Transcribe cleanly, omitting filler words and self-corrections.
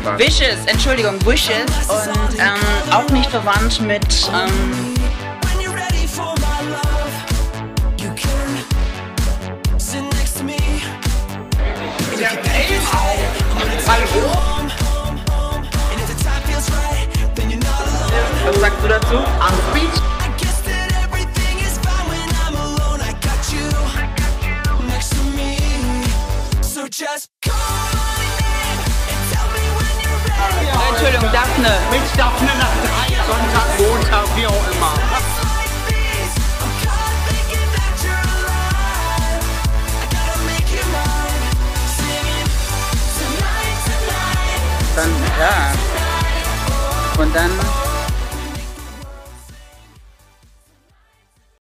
Vicious, Entschuldigung, Vicious und auch nicht verwandt mit Was sagst du dazu?